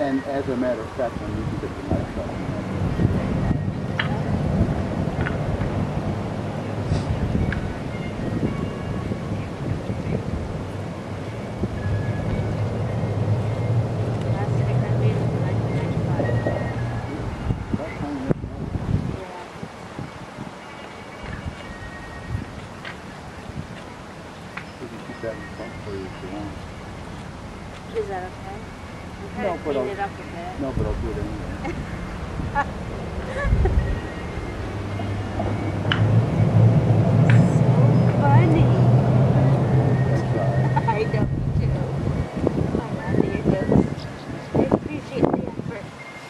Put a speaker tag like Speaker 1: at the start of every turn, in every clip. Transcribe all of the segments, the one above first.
Speaker 1: And as a matter of fact, when you can get the knife out.
Speaker 2: Is that okay? I'm trying to clean it up a bit.
Speaker 1: No, but I'll do it anyway.
Speaker 2: So funny.
Speaker 1: That's
Speaker 2: I know you too. I love you too. I appreciate the effort.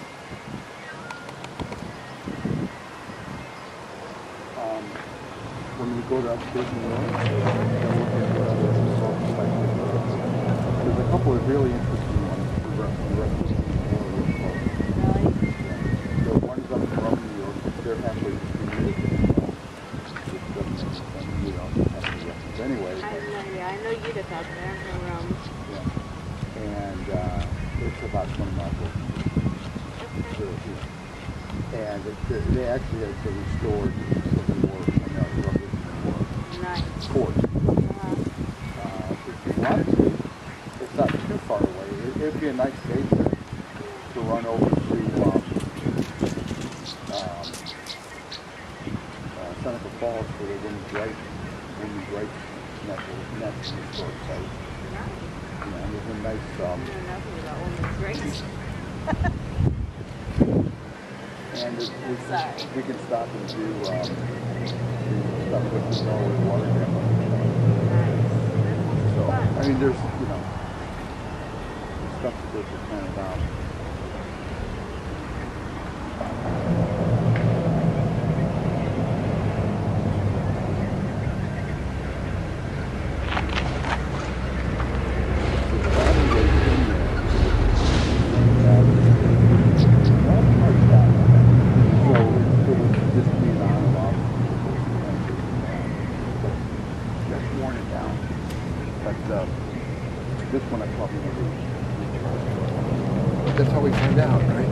Speaker 1: When we go to upstate New York, then we'll look at what other results like this. There's a couple of really interesting ones for reference.
Speaker 2: Really?
Speaker 1: So one is up in Rome, New York. They're halfway between New York and you don't have any reference anyway.
Speaker 2: I know Utica out there in Rome.
Speaker 1: Yeah. And it's about 20 miles away. Okay. And they actually had to restore the Civil War,
Speaker 2: nice.
Speaker 1: Court. If you want to, it's not too far away. It'd be a nice day to run over to Seneca Falls for the Women's Rights National Historic Site.
Speaker 2: Nice.
Speaker 1: Yeah, and there's a nice.
Speaker 2: I know nothing about women's rights.
Speaker 1: And we can stop and do stuff with the Delaware water dam. So, I mean, there's, stuff to do for kind of out. This one I probably never used. But that's how we find out, right?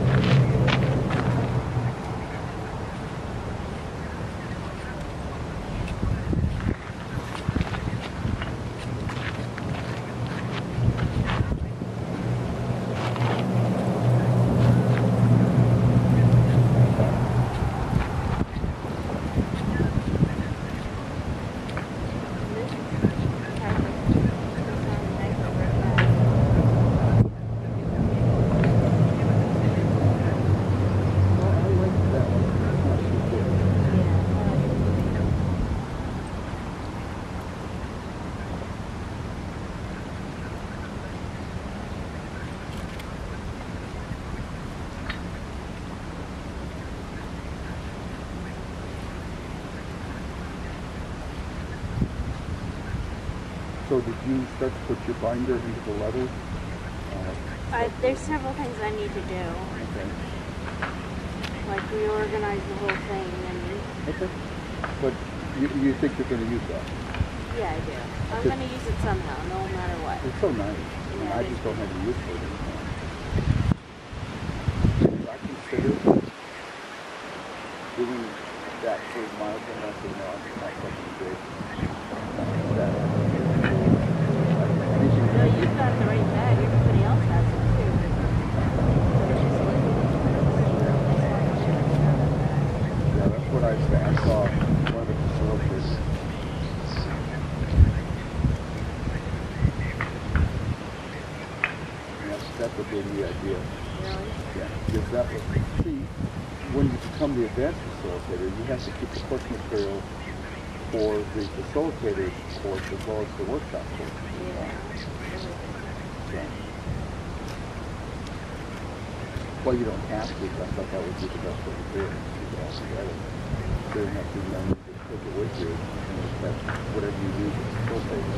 Speaker 1: So did you start to put your binder into the leather?
Speaker 2: There's several things I need to do.
Speaker 1: Okay.
Speaker 2: Like reorganize the whole thing and...
Speaker 1: Okay. But you think you're going to use that?
Speaker 2: Yeah, I do. I'm going to use it somehow, no matter what.
Speaker 1: It's so nice.
Speaker 2: Yeah,
Speaker 1: I just don't have any use for it anymore. I consider doing that for miles and miles and miles. It's not something big.
Speaker 2: No, you've got the right bag. Everybody else has it too.
Speaker 1: Yeah, that's what I saw one of the facilities. Yeah, that would be the idea.
Speaker 2: Really?
Speaker 1: Yeah, because that would, see, when you become the advanced facilitator, you have to keep the course material for the facilitator's course as well as the workshop course.
Speaker 2: Yeah.
Speaker 1: Well, you don't have to, but I thought that would be the best way to do it. Keep it all together. So you have to remember to take it with you and accept whatever you use as facilitator.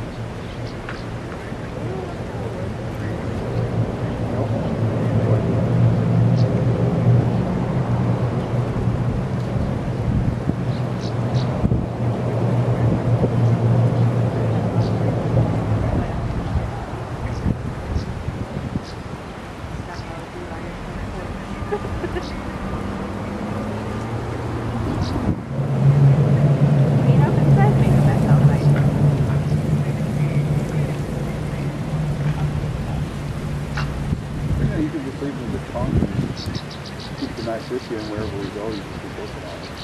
Speaker 1: wherever we go, you can keep looking at it.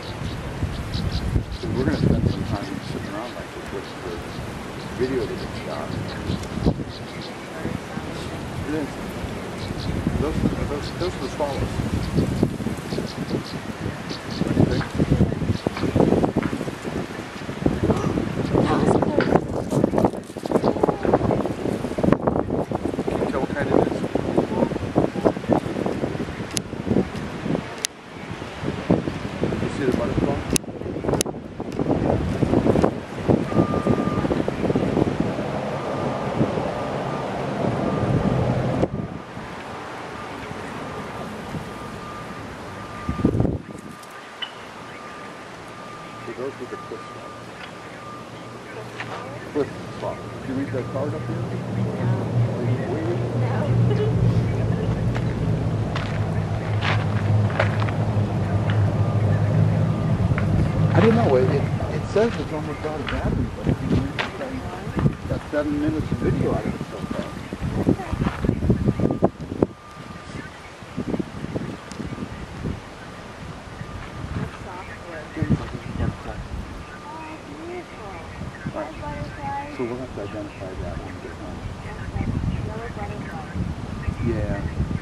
Speaker 1: So we're going to spend some time sitting around like this with the video that gets shot. It is. Those are the swallows. What do you think? Can you tell what kind it is? You see the butterfly? So those were the cliff swallows. Cliff swallows. Did you read that card up here? Are you waiting? I don't know. It says it's almost out of battery, but if you read the thing, got 7 minutes of video out of it so far. So we'll have to identify that when we get home.
Speaker 2: Yellow butterfly.
Speaker 1: Yeah.